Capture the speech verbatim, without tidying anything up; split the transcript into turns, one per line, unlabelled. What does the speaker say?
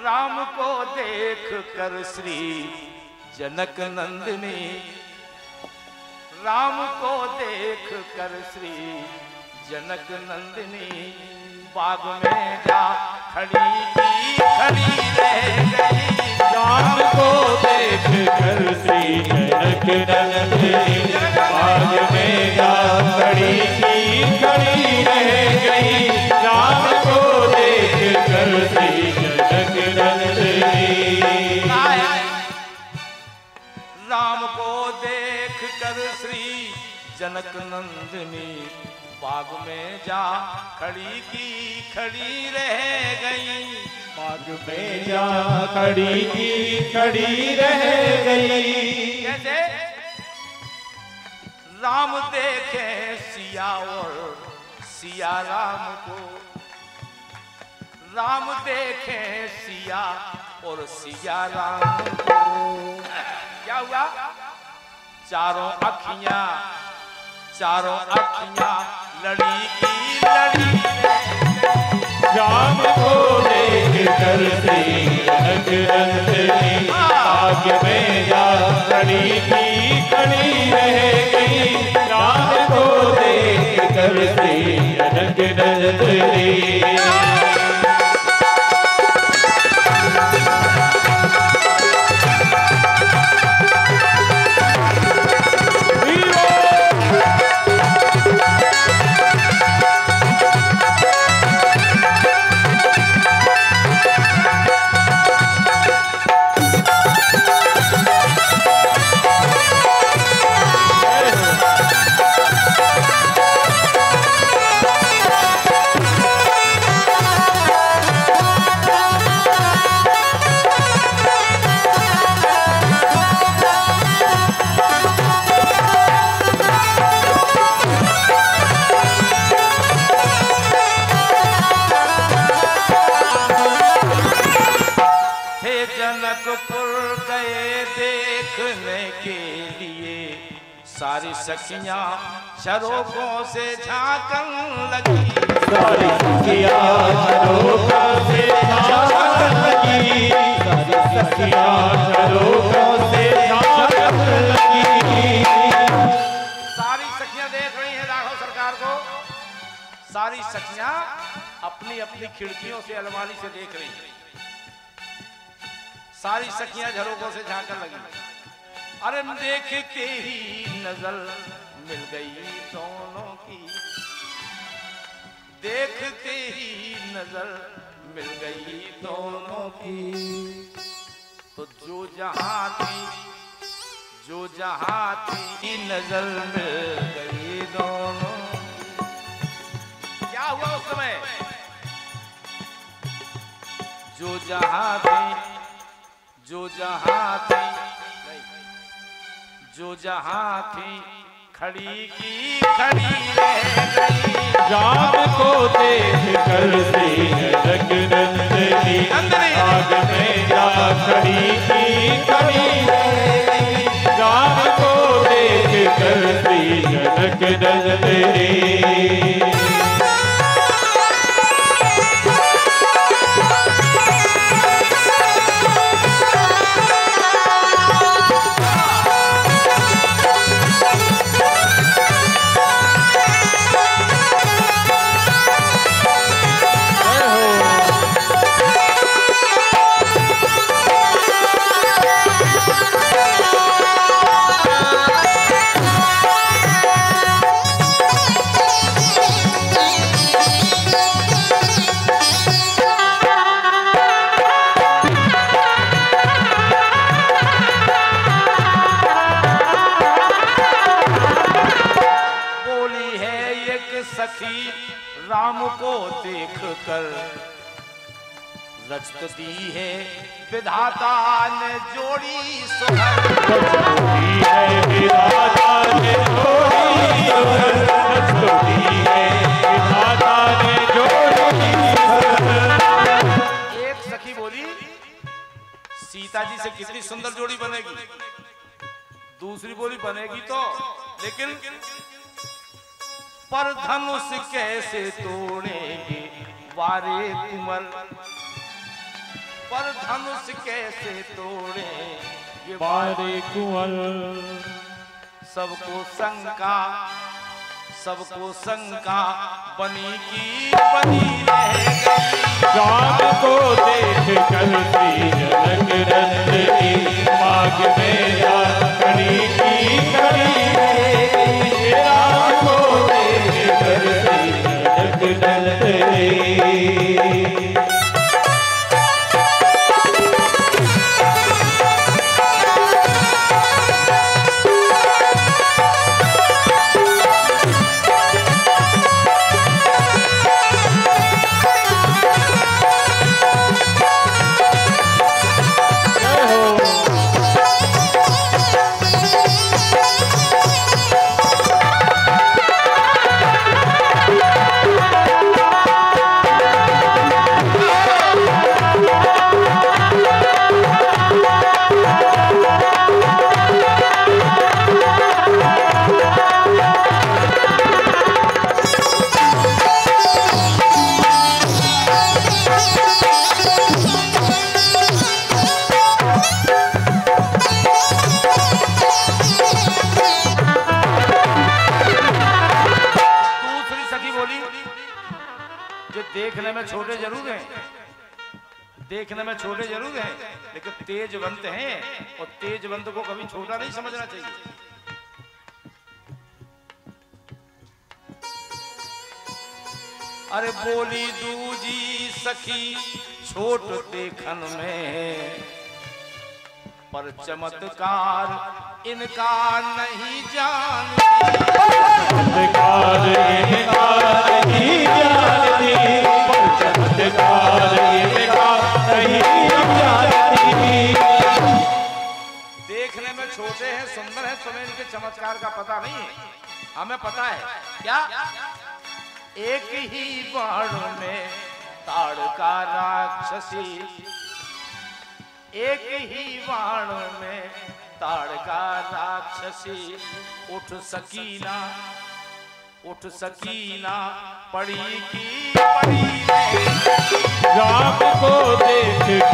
राम को देख कर श्री जनक नंदिनी, राम को देख कर श्री जनक नंदिनी बाग में जा खड़ी की खड़ी रह गई।
राम को देख कर श्री जनक नंदिनी बाग में जा खड़ी की खड़ी रह गई। राम को देख कर श्री जनक नंदिनी,
राम को देख कर श्री जनक नंदिनी बाग में जा खड़ी की खड़ी रह गई।
बाग में जा खड़ी की खड़ी रह गई।
कैसे? राम देखे सिया और सिया राम को, राम देखे सिया और सिया राम को। क्या हुआ? चारों अखियां चारों अखियां लड़ी की लड़ी।
राम को देख कर श्री जनक नंदिनी बाग में जा खड़ी की खड़ी रह गई। राम को देख कर श्री जनक नंदिनी।
जनकपुर गए देखने के लिए, सारी सखियां झरोखों से झांकन लगी।
सारी सखियां झरोखों से झांकन लगी। सारी सखियां झरोखों से झांकन लगी।
सारी सखियां देख रही हैं राघव सरकार को। सारी सखियां अपनी अपनी खिड़कियों से अलमारी से देख रही हैं। सारी सखियां झरोखों से झांकन लगी। अरे देखते ही नजर मिल गई दोनों की, देखते ही नजर मिल गई दोनों की। तो जो जहां थी जो जहां थी नजर मिल गई दोनों। क्या हुआ उस समय? जो जहां थी जो जहां थी जो जहां थी खड़ी की खड़ी रह गई।
राम को देख कर श्री जनक नंदिनी बाग में जा खड़ी की खड़ी रह गई। राम को देख कर श्री जनक नंदिनी।
सखी राम को देख कर रचत दी है विधाता ने जोड़ी सोहर।
रचत दी है विधाता ने जोड़ी सोहर। रचत दी है विधाता ने जोड़ी सोहर।
एक सखी बोली सीता जी से कितनी सुंदर जोड़ी बनेगी। दूसरी बोली बनेगी तो, लेकिन पर धनुष कैसे तोड़ेंगे वारे कुंवर। पर धनुष कैसे तोड़े ये
बारे कुंवर।
सबको शंका सबको शंका बनी की बनी रह गई।
राम को देख कर श्री जनक नंदिनी बाग में जा खड़ी की खड़ी रह गई। राम को देख कर श्री जनक नंदिनी।
देखने में छोटे जरूर हैं देखने में छोटे जरूर हैं लेकिन तेजवंत हैं और तेजवंत को कभी छोटा नहीं समझना चाहिए। अरे बोली दूजी सखी छोट देखन में पर चमत्कार इनका नहीं जानती।
चमत्कार इनका नहीं जानती। पर चमत्कार इनका नहीं जानती।
देखने में छोटे हैं सुंदर हैं तुम्हें इनके चमत्कार का पता नहीं है। हमें पता है क्या एक ही बाण में ताड़का राक्षसी एक ही बाण में ताड़का राक्षसी उठ सकीना उठ सकीना पड़ी की पड़ी।
राम को देख